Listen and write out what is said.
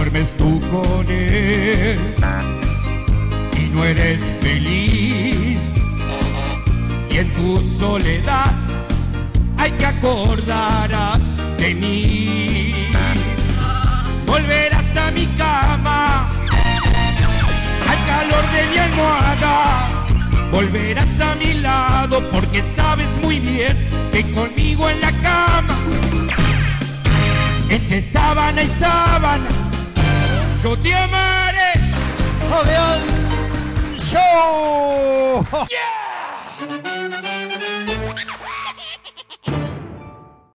duermes tú con él y no eres feliz, y en tu soledad hay que acordarás de mí. Volverás a mi cama, al calor de mi almohada, volverás a mi lado porque sabes muy bien que conmigo en la cama, entre sábana y sábana, yo te amaré. Fabián Show. Yeah.